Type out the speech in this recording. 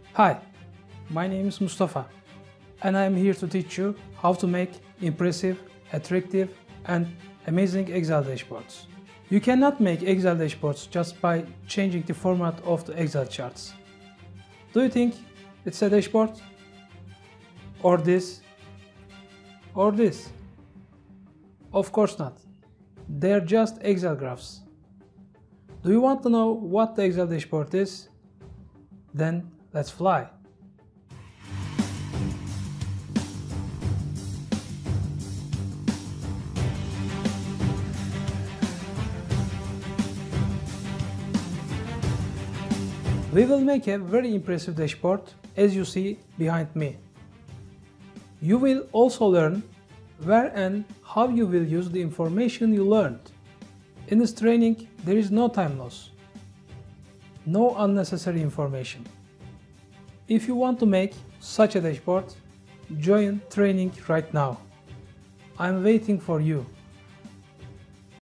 Hi, my name is Mustafa and I am here to teach you how to make impressive, attractive and amazing Excel dashboards. You cannot make Excel dashboards just by changing the format of the Excel charts. Do you think it's a dashboard? Or this? Or this? Of course not. They're just Excel graphs. Do you want to know what the Excel dashboard is? Then let's fly. We will make a very impressive dashboard as you see behind me. You will also learn where and how you will use the information you learned. In this training, there is no time loss, no unnecessary information. If you want to make such a dashboard, join training right now. I'm waiting for you.